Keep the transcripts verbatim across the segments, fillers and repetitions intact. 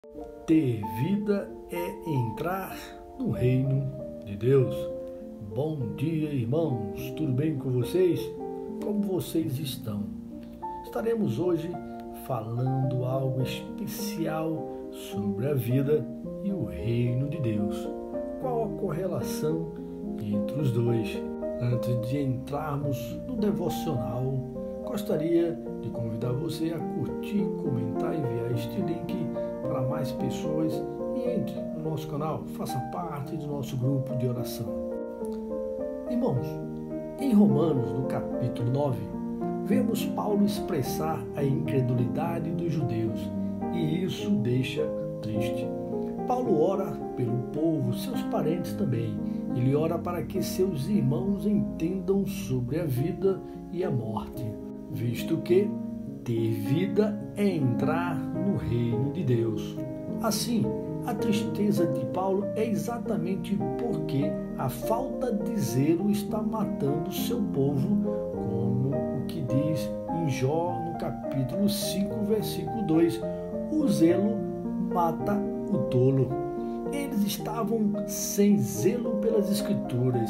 Ter vida é entrar no reino de Deus. Bom dia, irmãos. Tudo bem com vocês? Como vocês estão? Estaremos hoje falando algo especial sobre a vida e o reino de Deus. Qual a correlação entre os dois? Antes de entrarmos no devocional, gostaria de convidar você a curtir, comentar e enviar este link para mais pessoas e entre no nosso canal, faça parte do nosso grupo de oração. Irmãos, em Romanos, no capítulo nove, vemos Paulo expressar a incredulidade dos judeus e isso deixa triste. Paulo ora pelo povo, seus parentes também. Ele ora para que seus irmãos entendam sobre a vida e a morte, visto que ter vida é entrar no reino de Deus. Assim, a tristeza de Paulo é exatamente porque a falta de zelo está matando seu povo, como o que diz em Jó, no capítulo cinco, versículo dois, o zelo mata o tolo. Eles estavam sem zelo pelas Escrituras,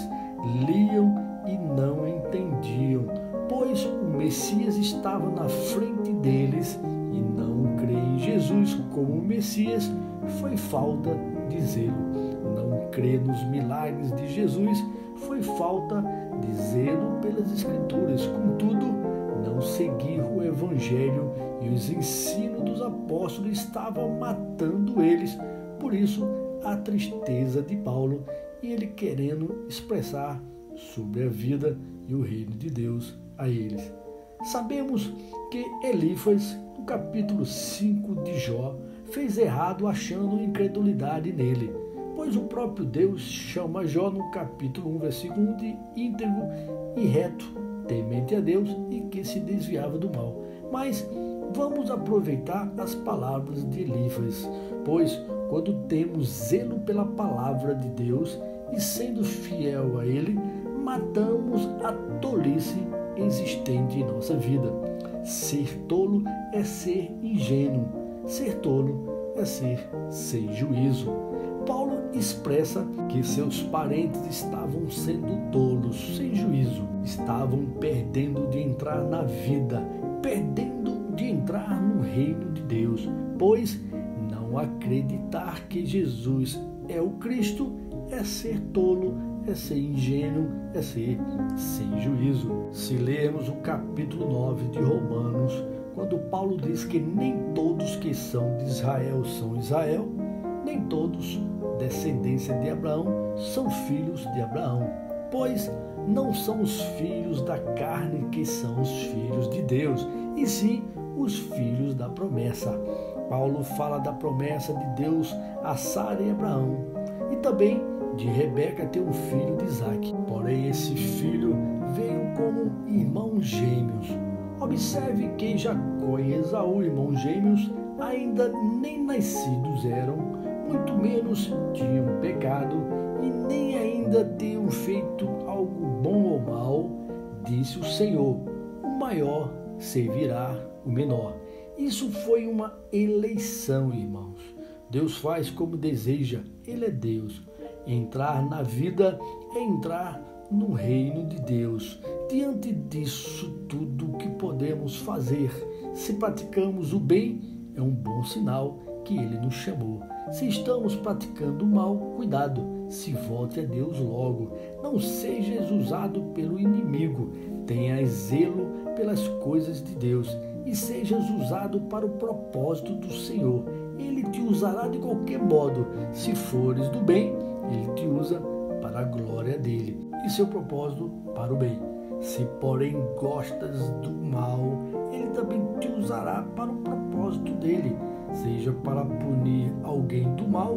liam e não entendiam, pois o Messias estava na frente deles e não crer em Jesus como Messias foi falta de zelo. Não crer nos milagres de Jesus foi falta de zelo pelas Escrituras. Contudo, não seguir o Evangelho e os ensinos dos apóstolos estavam matando eles. Por isso, a tristeza de Paulo e ele querendo expressar sobre a vida e o reino de Deus a eles. Sabemos que Elifas, no capítulo cinco de Jó, fez errado achando incredulidade nele, pois o próprio Deus chama Jó no capítulo um, versículo um de íntegro e reto, temente a Deus e que se desviava do mal. Mas vamos aproveitar as palavras de Elifas, pois quando temos zelo pela palavra de Deus e sendo fiel a ele, matamos a tolice existente em nossa vida. Ser tolo é ser ingênuo, ser tolo é ser sem juízo. Paulo expressa que seus parentes estavam sendo tolos, sem juízo, estavam perdendo de entrar na vida, perdendo de entrar no reino de Deus, pois não acreditar que Jesus é o Cristo é ser tolo, é ser ingênuo, é ser sem juízo. Se lermos o capítulo nove de Romanos, quando Paulo diz que nem todos que são de Israel são Israel, nem todos descendência de Abraão são filhos de Abraão, pois não são os filhos da carne que são os filhos de Deus, e sim os filhos da promessa. Paulo fala da promessa de Deus a Sara e Abraão, e também de Rebeca ter um filho de Isaque. Porém, esse filho veio como irmãos gêmeos. Observe que Jacó e Esaú, irmãos gêmeos, ainda nem nascidos eram, muito menos tinham pecado e nem ainda tinham feito algo bom ou mal. Disse o Senhor: o maior servirá o menor. Isso foi uma eleição, irmãos. Deus faz como deseja, Ele é Deus. Entrar na vida é entrar no reino de Deus. Diante disso tudo que podemos fazer, se praticamos o bem, é um bom sinal que Ele nos chamou. Se estamos praticando o mal, cuidado, se volte a Deus logo. Não sejas usado pelo inimigo, tenha zelo pelas coisas de Deus e sejas usado para o propósito do Senhor. Ele te usará de qualquer modo. Se fores do bem, Ele te usa para a glória dele e seu propósito para o bem. Se, porém, gostas do mal, Ele também te usará para o propósito dele, seja para punir alguém do mal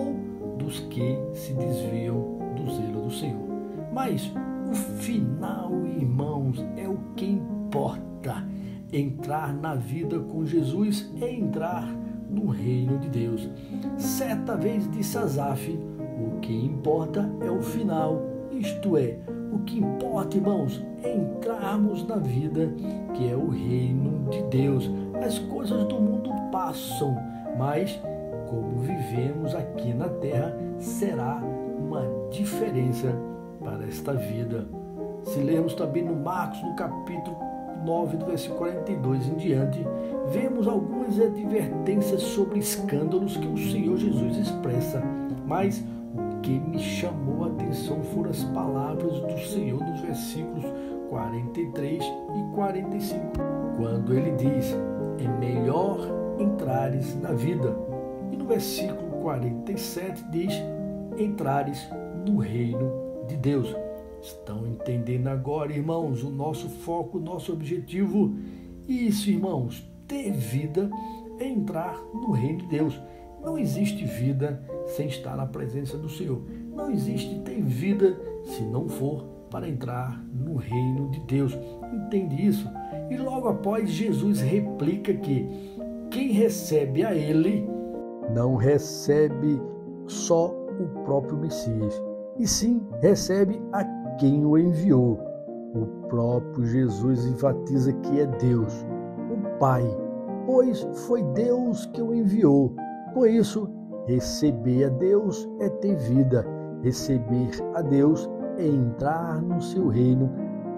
ou dos que se desviam do zelo do Senhor. Mas o final, irmãos, é o que importa. Entrar na vida com Jesus é entrar no reino de Deus. Certa vez disse Asaf: o que importa é o final, isto é, o que importa, irmãos, é entrarmos na vida que é o reino de Deus. As coisas do mundo passam, mas como vivemos aqui na terra será uma diferença para esta vida. Se lermos também no Marcos, no capítulo nove, do versículo quarenta e dois em diante, vemos algumas advertências sobre escândalos que o Senhor Jesus expressa. Mas o que me chamou a atenção foram as palavras do Senhor nos versículos quarenta e três e quarenta e cinco, quando ele diz: é melhor entrares na vida. E no versículo quarenta e sete diz: entrares no reino de Deus. Estão entendendo agora, irmãos, o nosso foco, o nosso objetivo? Isso, irmãos, ter vida é entrar no reino de Deus. Não existe vida sem estar na presença do Senhor. Não existe ter vida se não for para entrar no reino de Deus. Entende isso? E logo após, Jesus replica que quem recebe a Ele não recebe só o próprio Messias, e sim recebe a quem o enviou. O próprio Jesus enfatiza que é Deus, o Pai, pois foi Deus que o enviou. Por isso, receber a Deus é ter vida. Receber a Deus é entrar no seu reino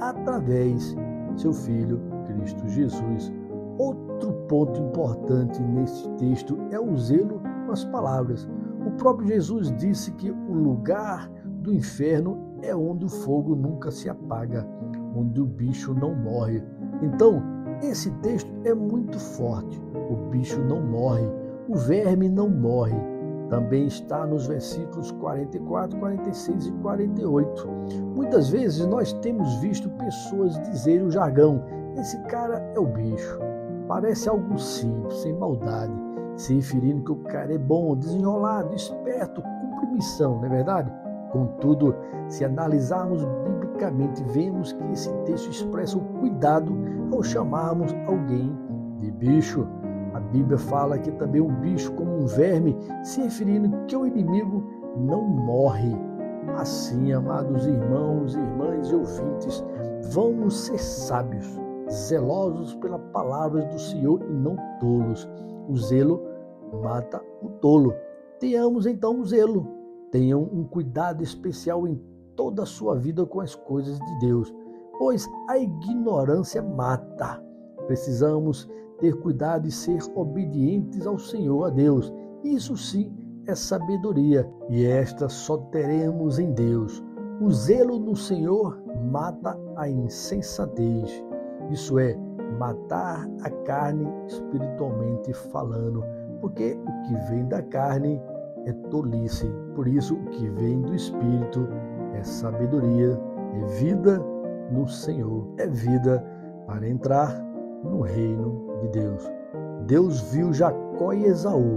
através de seu Filho, Cristo Jesus. Outro ponto importante nesse texto é o zelo com as palavras. O próprio Jesus disse que o lugar do inferno é onde o fogo nunca se apaga, onde o bicho não morre. Então, esse texto é muito forte. O bicho não morre, o verme não morre. Também está nos versículos quarenta e quatro, quarenta e seis e quarenta e oito. Muitas vezes nós temos visto pessoas dizerem o jargão: esse cara é o bicho. Parece algo simples, sem maldade, se referindo que o cara é bom, desenrolado, esperto, cumpre missão, não é verdade? Contudo, se analisarmos biblicamente, vemos que esse texto expressa o cuidado ao chamarmos alguém de bicho. A Bíblia fala aqui também o bicho como um verme, se referindo que o inimigo não morre. Assim, amados irmãos, irmãs e ouvintes, vamos ser sábios, zelosos pela palavra do Senhor e não tolos. O zelo mata o tolo. Tenhamos então o zelo. Tenham um cuidado especial em toda a sua vida com as coisas de Deus, pois a ignorância mata. Precisamos ter cuidado e ser obedientes ao Senhor, a Deus. Isso sim é sabedoria, e esta só teremos em Deus. O zelo no Senhor mata a insensatez. Isso é, matar a carne espiritualmente falando, porque o que vem da carne é tolice. Por isso, o que vem do Espírito é sabedoria, é vida no Senhor, é vida para entrar no reino de Deus. Deus viu Jacó e Esaú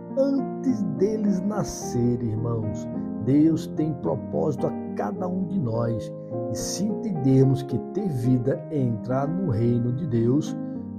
antes deles nascerem, irmãos. Deus tem propósito a cada um de nós, e se entendermos que ter vida é entrar no reino de Deus,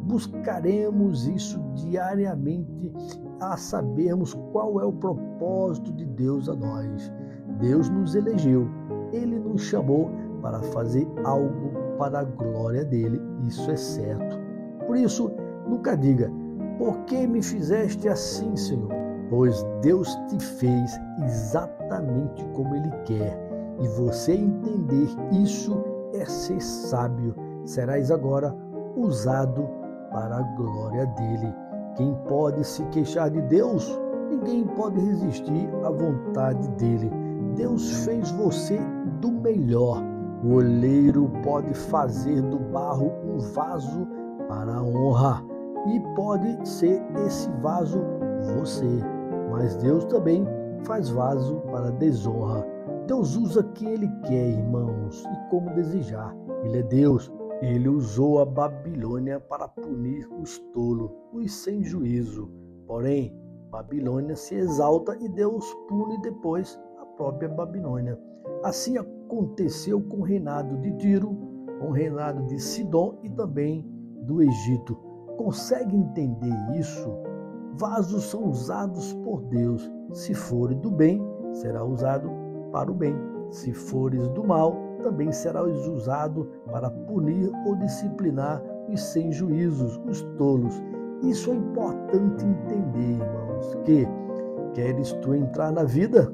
buscaremos isso diariamente, a sabermos qual é o propósito de Deus a nós. Deus nos elegeu, Ele nos chamou para fazer algo para a glória dEle, isso é certo. Por isso, nunca diga: por que me fizeste assim, Senhor? Pois Deus te fez exatamente como Ele quer, e você entender isso é ser sábio. Serás agora usado para a glória dEle. Quem pode se queixar de Deus? Ninguém pode resistir à vontade dEle. Deus fez você do melhor. O oleiro pode fazer do barro um vaso para a honra, e pode ser esse vaso você. Mas Deus também faz vaso para a desonra. Deus usa quem Ele quer, irmãos, e como desejar. Ele é Deus. Ele usou a Babilônia para punir os tolos, os sem juízo. Porém, Babilônia se exalta e Deus pune depois a própria Babilônia. Assim aconteceu com o reinado de Tiro, com o reinado de Sidom e também do Egito. Consegue entender isso? Vasos são usados por Deus. Se fores do bem, será usado para o bem. Se fores do mal, também serás usado para punir ou disciplinar os sem juízos, os tolos. Isso é importante entender, irmãos, que Queres tu entrar na vida?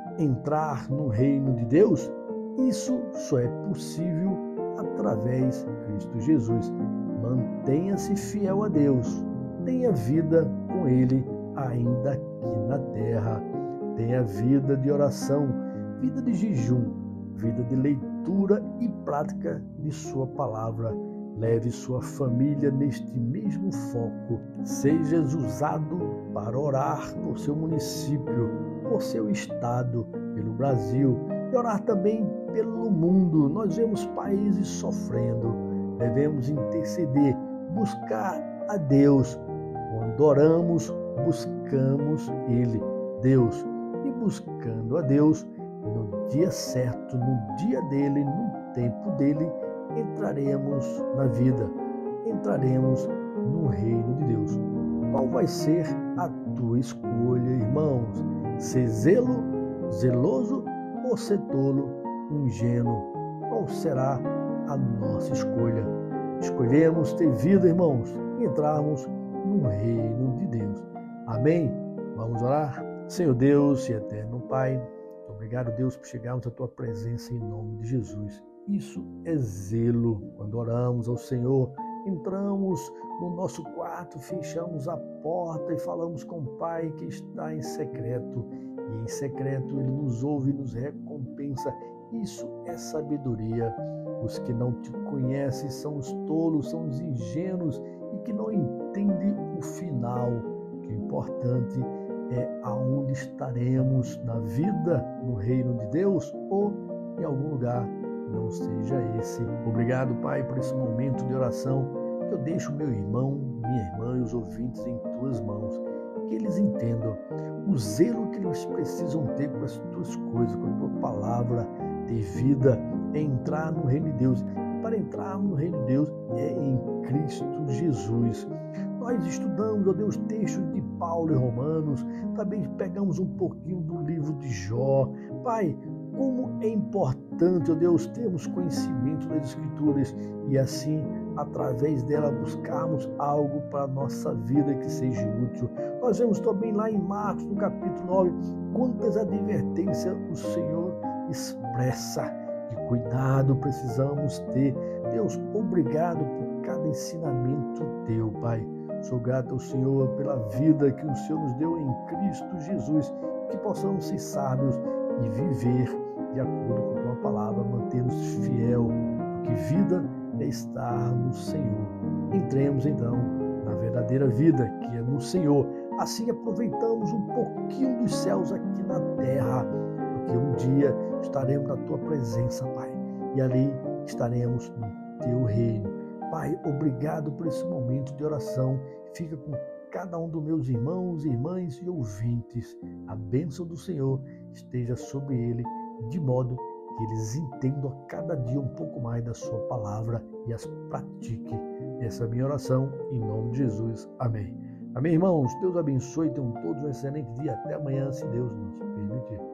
Entrar no reino de Deus? Isso só é possível através de Cristo Jesus. Mantenha-se fiel a Deus. Tenha vida com Ele ainda aqui na terra. Tenha vida de oração, vida de jejum, vida de leitura e prática de sua palavra. Leve sua família neste mesmo foco. Sejas usado para orar por seu município, por seu estado, pelo Brasil e orar também pelo mundo. Nós vemos países sofrendo. Devemos interceder, buscar a Deus. Quando oramos, buscamos Ele, Deus. E buscando a Deus, no dia certo, no dia dele, no tempo dele, entraremos na vida, entraremos no reino de Deus. Qual vai ser a tua escolha, irmãos? Ser zelo, zeloso ou ser tolo, ingênuo? Qual será a nossa escolha? Escolhemos ter vida, irmãos, e entrarmos no reino de Deus. Amém? Vamos orar? Senhor Deus e eterno Pai, obrigado, Deus, por chegarmos à tua presença em nome de Jesus. Isso é zelo. Quando oramos ao Senhor, entramos no nosso quarto, fechamos a porta e falamos com o Pai que está em secreto. E em secreto Ele nos ouve e nos recompensa. Isso é sabedoria. Os que não te conhecem são os tolos, são os ingênuos e que não entendem o final. Que o importante é aonde estaremos na vida, no reino de Deus ou em algum lugar não seja esse. Obrigado, Pai, por esse momento de oração que eu deixo meu irmão, minha irmã e os ouvintes em tuas mãos. Que eles entendam o zelo que eles precisam ter com as tuas coisas, com a tua palavra, ter vida, é entrar no reino de Deus. E para entrar no reino de Deus é em Cristo Jesus. Nós estudamos, ó Deus, textos de Paulo e Romanos, também pegamos um pouquinho do livro de Jó. Pai, como é importante, ó Deus, termos conhecimento das Escrituras e assim, através dela, buscarmos algo para a nossa vida que seja útil. Nós vemos também lá em Marcos, no capítulo nove, quantas advertências o Senhor expressa. Que cuidado precisamos ter. Deus, obrigado por cada ensinamento teu, Pai. Sou grato ao Senhor pela vida que o Senhor nos deu em Cristo Jesus, que possamos ser sábios e viver de acordo com a tua palavra, manter-nos fiel, porque vida é estar no Senhor. Entremos então na verdadeira vida, que é no Senhor. Assim aproveitamos um pouquinho dos céus aqui na terra, porque um dia estaremos na tua presença, Pai, e ali estaremos no teu reino. Pai, obrigado por esse momento de oração. Fica com cada um dos meus irmãos, irmãs e ouvintes. A bênção do Senhor esteja sobre ele, de modo que eles entendam a cada dia um pouco mais da sua palavra e as pratiquem. Essa é a minha oração, em nome de Jesus. Amém. Amém, irmãos? Deus abençoe. Tenham todos um excelente dia. Até amanhã, se Deus nos permitir.